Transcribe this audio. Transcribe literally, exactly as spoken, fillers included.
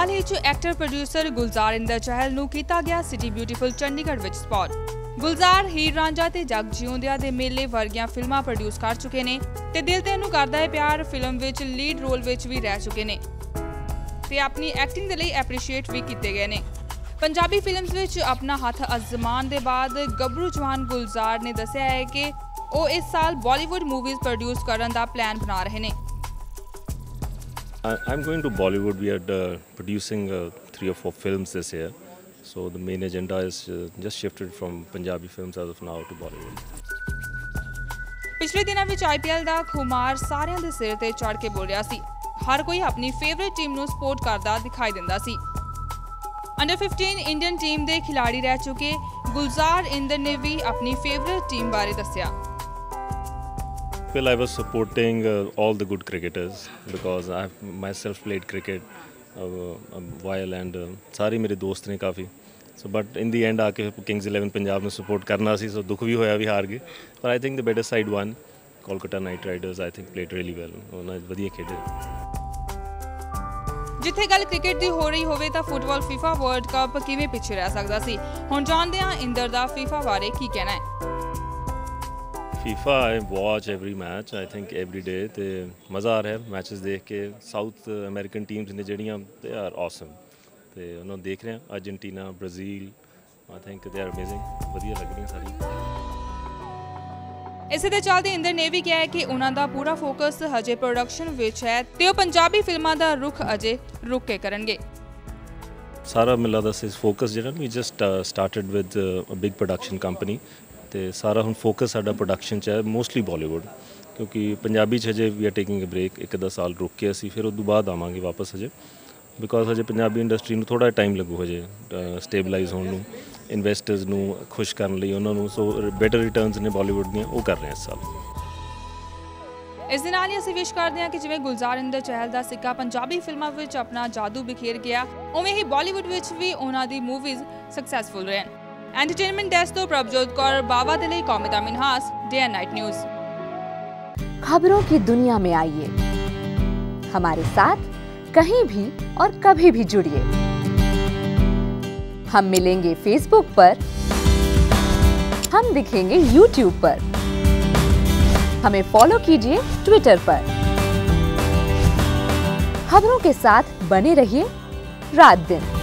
हाल ही च actor producer Gulzar Inder Chahal नूं कीता गया सिटी ब्यूटीफुल चंडीगढ़ विच स्पॉट। गुलजार हीर रांझा ते जग जिउंदिया दे मेले वर्गियां फिल्मां प्रोड्यूस कर चुके ने ते दिल तैनूं करदा है प्यार फिल्म विच लीड रोल विच भी रह चुके ने ते अपनी एक्टिंग दे लई एप्रीशिएट भी कीते गए ने। पंजाबी फिल्म्स विच अपना हथ अजमान दे बाद गबरू जवान गुलजार ने दस्सिया है कि वो इस साल बॉलीवुड मूवीज प्रोड्यूस करन दा प्लान बना रहे ने। I'm going to Bollywood. We are uh, producing uh, three or four films this year. So the main agenda is uh, just shifted from Punjabi films as of now to Bollywood. पिछले दिनों में I P L दा खुमार सारिਆਂ ਦੇ ਸਿਰ ਤੇ ਚੜ ਕੇ ਬੋਲ ਰਿਹਾ ਸੀ। हर कोई अपनी फेवरेट टीम ਨੂੰ ਸਪੋਰਟ ਕਰਦਾ ਦਿਖਾਈ ਦਿੰਦਾ ਸੀ। अंडर फिफ्टीन इंडियन टीम ਦੇ खिलाड़ी रह चुके गुलजार इंदर ने भी अपनी फेवरेट टीम बारे दस्सिया। Well, I was supporting uh, all the good cricketers because I have myself played cricket uh, a while and uh, सारे मेरे दोस्त ने काफ़ी। So but in the end आके Kings eleven पंजाब में support करना सी, so दुख भी होया भी हार गए। But I think the better side won. Kolkata Knight Riders I think played really well. उन्होंने वधिया खेले। जिथे गल क्रिकेट दी हो रही होवे तां फुटबॉल फीफा वर्ल्ड कप किवें पिछे रह सकदा सी। हुण जाणदे हां इंदर दा फीफा बारे की कहना है। FIFA I watch every match I think every day ते मज़ा आ रहा है मैचेस देख के। साउथ अमेरिकन टीम्स ने जड़ियाँ दे आर ऑसम ते उन्होंने देख रहे हैं Argentina Brazil I think they are amazing वधिया लग रही सारी। इसे दे चलते इंदर ने भी कहा है कि उन्हां दा पूरा फोकस हजे प्रोडक्शन विच है ते ओह पंजाबी फिल्मां दा रुख अजे रुक के करनगे। सारा मिला दा फोकस जिहड़ा we just started with a big production company ਤੇ ਸਾਰਾ ਹੁਣ ਫੋਕਸ ਸਾਡਾ ਪ੍ਰੋਡਕਸ਼ਨ 'ਚ ਹੈ ਮੋਸਟਲੀ ਬਾਲੀਵੁੱਡ ਕਿਉਂਕਿ ਪੰਜਾਬੀ 'ਚ ਹਜੇ we are taking a break ਇੱਕ ਅੱਧਾ ਸਾਲ ਰੁਕ ਕੇ ਅਸੀਂ ਫਿਰ ਉਸ ਤੋਂ ਬਾਅਦ ਆਵਾਂਗੇ ਵਾਪਸ ਹਜੇ ਬਿਕੋਜ਼ ਹਜੇ ਪੰਜਾਬੀ ਇੰਡਸਟਰੀ ਨੂੰ ਥੋੜ੍ਹਾ ਟਾਈਮ ਲੱਗੂ ਹਜੇ ਸਟੇਬਲਾਈਜ਼ ਹੋਣ ਨੂੰ ਇਨਵੈਸਟਰਸ ਨੂੰ ਖੁਸ਼ ਕਰਨ ਲਈ ਉਹਨਾਂ ਨੂੰ ਸੋ ਬੈਟਰ ਰਿਟਰਨਸ ਨੇ ਬਾਲੀਵੁੱਡ ਦੀਆਂ ਉਹ ਕਰ ਰਹੇ ਇਸ ਸਾਲ। ਇਸ ਦੇ ਨਾਲ ਹੀ ਅਸੀਂ ਵਿਸ਼ ਕਰਦੇ ਹਾਂ ਕਿ ਜਿਵੇਂ ਗੁਲਜ਼ਾਰ ਇੰਦਰ ਚਹਿਲ ਦਾ ਸਿੱਕਾ ਪੰਜਾਬੀ ਫਿਲਮਾਂ ਵਿੱਚ ਆਪਣਾ ਜਾਦੂ ਬਿਖੇਰ ਗਿਆ ਉਵੇਂ ਹੀ ਬਾਲੀਵੁੱਡ ਵਿੱਚ ਵੀ ਉਹਨਾਂ ਦੀ ਮੂਵੀਜ਼ ਸਕਸੈਸਫੁਲ ਰਹਿਣ। एंटरटेनमेंट डेस्क तो प्रभजोत कौर बावा दे लई Kaumita Minhas Day and Night News. खबरों की दुनिया में आइए हमारे साथ कहीं भी और कभी भी जुड़िए। हम मिलेंगे फेसबुक पर, हम दिखेंगे यूट्यूब पर, हमें फॉलो कीजिए ट्विटर पर। खबरों के साथ बने रहिए रात दिन।